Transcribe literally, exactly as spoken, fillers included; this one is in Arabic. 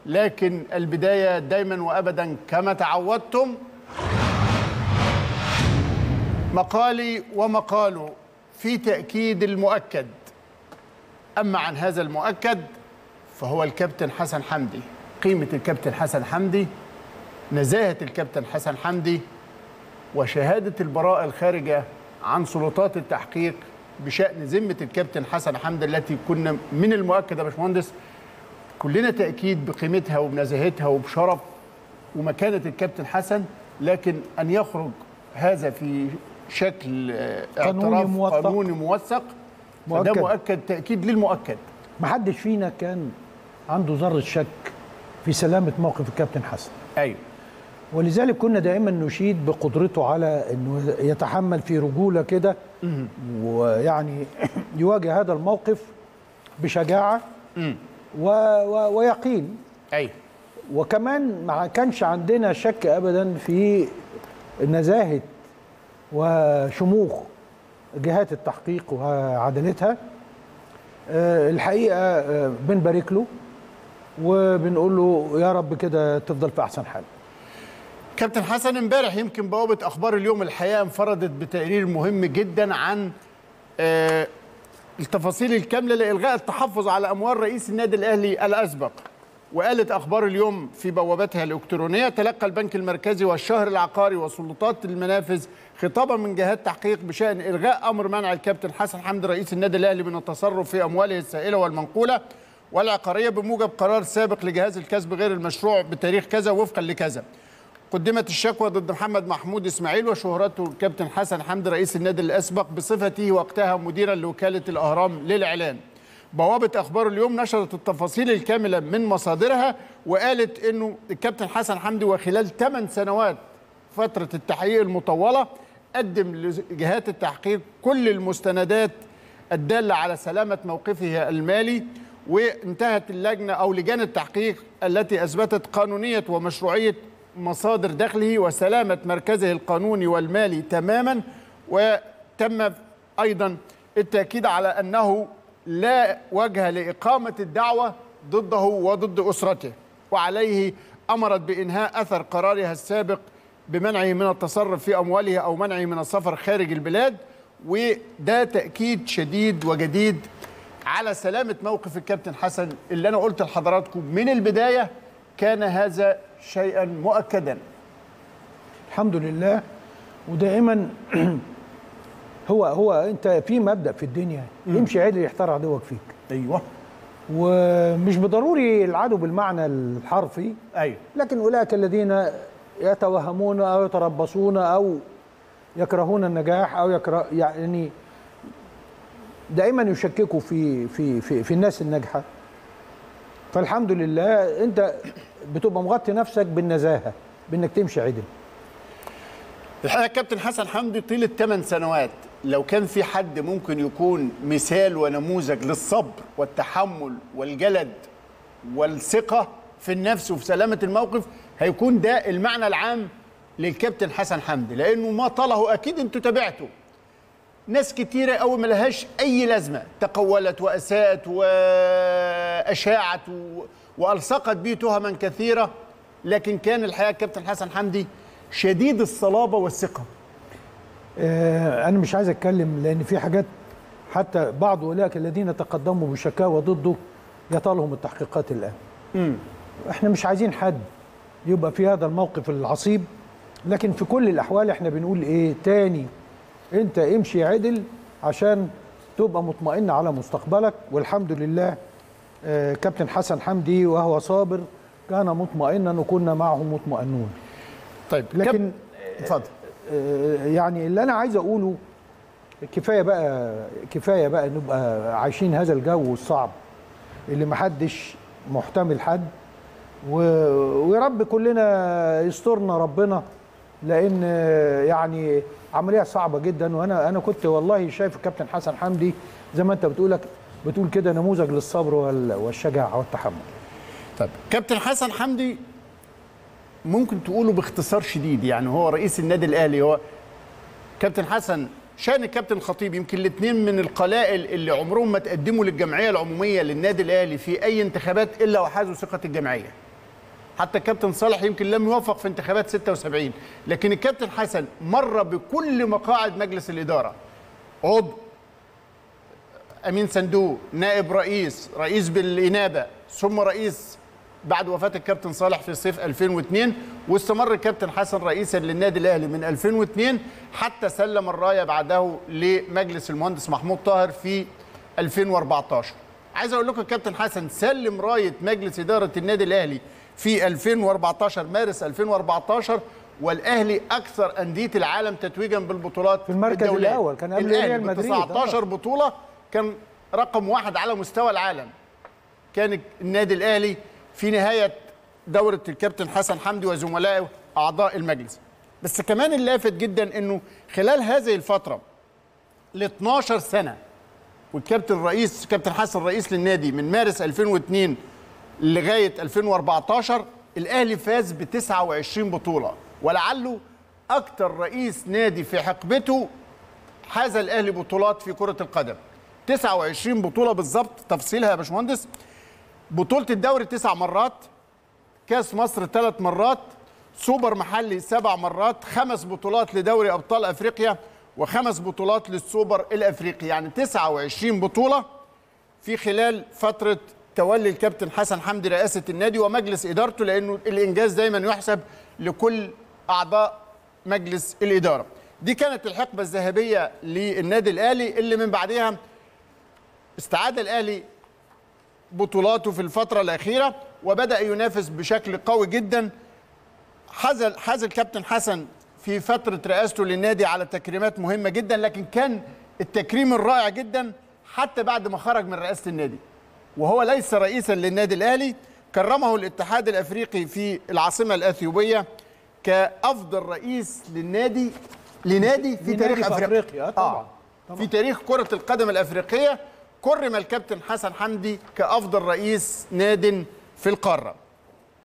لكن البداية دايما وأبدا كما تعودتم. مقالي ومقاله في تأكيد المؤكد. أما عن هذا المؤكد فهو الكابتن حسن حمدي، قيمة الكابتن حسن حمدي، نزاهة الكابتن حسن حمدي، وشهادة البراءة الخارجة عن سلطات التحقيق بشأن ذمة الكابتن حسن حمدي التي كنا من المؤكد يا باشمهندس كلنا تأكيد بقيمتها وبنزاهتها وبشرف ومكانة الكابتن حسن، لكن أن يخرج هذا في شكل اعتراف موثق. قانوني موثق مؤكد. فده مؤكد، تأكيد للمؤكد. محدش فينا كان عنده ذرة شك في سلامة موقف الكابتن حسن. أيوه. ولذلك كنا دائما نشيد بقدرته على انه يتحمل في رجولة كده ويعني يواجه هذا الموقف بشجاعة و... و... ويقين. أيوه. وكمان ما كانش عندنا شك ابدا في نزاهة وشموخ جهات التحقيق وعدالتها. أه الحقيقة أه بنبارك له وبنقول له يا رب كده تفضل في احسن حال. كابتن حسن امبارح يمكن بوابة أخبار اليوم الحقيقة انفردت بتقرير مهم جدا عن آه التفاصيل الكاملة لإلغاء التحفظ على أموال رئيس النادي الأهلي الأسبق. وقالت أخبار اليوم في بوابتها الإلكترونية: تلقى البنك المركزي والشهر العقاري وسلطات المنافذ خطابا من جهات تحقيق بشأن إلغاء أمر منع الكابتن حسن حمدي رئيس النادي الأهلي من التصرف في أمواله السائلة والمنقولة والعقارية بموجب قرار سابق لجهاز الكسب غير المشروع بتاريخ كذا وفقا لكذا. قدمت الشكوى ضد محمد محمود إسماعيل وشهرته الكابتن حسن حمدي رئيس النادي الأسبق بصفته وقتها مديرا لوكالة الأهرام للإعلان. بوابة أخبار اليوم نشرت التفاصيل الكاملة من مصادرها وقالت إنه الكابتن حسن حمدي وخلال ثمان سنوات فترة التحقيق المطولة قدم لجهات التحقيق كل المستندات الدالة على سلامة موقفه المالي، وانتهت اللجنة أو لجان التحقيق التي أثبتت قانونية ومشروعية مصادر دخله وسلامة مركزه القانوني والمالي تماما. وتم أيضا التأكيد على أنه لا وجه لإقامة الدعوة ضده وضد أسرته، وعليه أمرت بإنهاء أثر قرارها السابق بمنعه من التصرف في أمواله أو منعه من السفر خارج البلاد. وده تأكيد شديد وجديد على سلامة موقف الكابتن حسن اللي أنا قلت لحضراتكم من البداية كان هذا شيئا مؤكدا. الحمد لله. ودائما هو هو انت في مبدأ في الدنيا يمشي عدل يحتار عدوك فيك. ايوه. ومش بضروري العدو بالمعنى الحرفي. ايوه. لكن اولئك الذين يتوهمون او يتربصون او يكرهون النجاح او يكره يعني دائما يشككوا في في في في الناس الناجحه. فالحمد لله انت بتبقى مغطي نفسك بالنزاهه بانك تمشي عدل. الحقيقه كابتن حسن حمدي طيله ثمان سنوات لو كان في حد ممكن يكون مثال ونموذج للصبر والتحمل والجلد والثقه في النفس وفي سلامه الموقف هيكون ده المعنى العام للكابتن حسن حمدي، لانه ما طاله اكيد انتوا تابعتوا ناس كتيره قوي ما لهاش اي لازمه تقولت واساءت واشاعت والصقت به تهما كثيره، لكن كان الحقيقه الكابتن حسن حمدي شديد الصلابه والثقه. آه انا مش عايز اتكلم لان في حاجات حتى بعض اولئك الذين تقدموا بشكاوى ضده يطالهم التحقيقات الان. امم احنا مش عايزين حد يبقى في هذا الموقف العصيب، لكن في كل الاحوال احنا بنقول ايه تاني؟ انت امشي عدل عشان تبقى مطمئن على مستقبلك. والحمد لله آه كابتن حسن حمدي وهو صابر كان مطمئنا وكنا معه مطمئنون. طيب لكن اتفضل. آه يعني اللي انا عايز اقوله كفايه بقى كفايه بقى نبقى عايشين هذا الجو الصعب اللي محدش محتمل حد، ويا رب كلنا يسترنا ربنا، لان يعني عمليه صعبه جدا. وانا انا كنت والله شايف الكابتن حسن حمدي زي ما انت بتقولك بتقول كده نموذج للصبر والشجاعه والتحمل. طيب كابتن حسن حمدي ممكن تقوله باختصار شديد، يعني هو رئيس النادي الاهلي، هو كابتن حسن شان الكابتن الخطيب يمكن الاثنين من القلائل اللي عمرهم ما تقدموا للجمعيه العموميه للنادي الاهلي في اي انتخابات الا وحازوا ثقه الجمعيه. حتى الكابتن صالح يمكن لم يوفق في انتخابات ستة وسبعين، لكن الكابتن حسن مر بكل مقاعد مجلس الإدارة، عضو، أمين صندوق، نائب رئيس، رئيس بالإنابة، ثم رئيس بعد وفاة الكابتن صالح في صيف ألفين واثنين، واستمر الكابتن حسن رئيسا للنادي الأهلي من ألفين واثنين حتى سلم الراية بعده لمجلس المهندس محمود طاهر في ألفين وأربعتاشر. عايز أقول لكم الكابتن حسن سلم راية مجلس إدارة النادي الأهلي في ألفين وأربعتاشر، مارس ألفين وأربعتاشر، والأهلي أكثر أندية العالم تتويجا بالبطولات في المركز الدولية. الأول كان قبل ريال مدريد تسعتاشر بطولة، كان رقم واحد على مستوى العالم. كان النادي الأهلي في نهاية دورة الكابتن حسن حمدي وزملائه أعضاء المجلس. بس كمان اللافت جدا أنه خلال هذه الفترة ل اتناشر سنة، والكابتن رئيس كابتن حسن رئيس للنادي من مارس ألفين واثنين لغاية ألفين وأربعتاشر، الأهلي فاز ب تسعة وعشرين بطولة، ولعله أكثر رئيس نادي في حقبته حاز الأهلي بطولات في كرة القدم. تسعة وعشرين بطولة بالظبط، تفصيلها يا باشمهندس: بطولة الدوري تسع مرات، كاس مصر ثلاث مرات، سوبر محلي سبع مرات، خمس بطولات لدوري أبطال أفريقيا، وخمس بطولات للسوبر الأفريقي. يعني تسعة وعشرين بطولة في خلال فترة تولي الكابتن حسن حمدي رئاسة النادي ومجلس إدارته، لأنه الإنجاز دايما يحسب لكل أعضاء مجلس الإدارة. دي كانت الحقبة الذهبية للنادي الأهلي، اللي من بعدها استعاد الأهلي بطولاته في الفترة الأخيرة وبدأ ينافس بشكل قوي جدا. حاز حاز الكابتن حسن في فترة رئاسته للنادي على تكريمات مهمة جدا، لكن كان التكريم الرائع جدا حتى بعد ما خرج من رئاسة النادي وهو ليس رئيسا للنادي الأهلي. كرمه الاتحاد الأفريقي في العاصمة الأثيوبية كأفضل رئيس للنادي لنادي في تاريخ في أفريقيا, أفريقيا. طبعا. آه. طبعا في تاريخ كرة القدم الأفريقية كرم الكابتن حسن حمدي كأفضل رئيس ناد في القارة.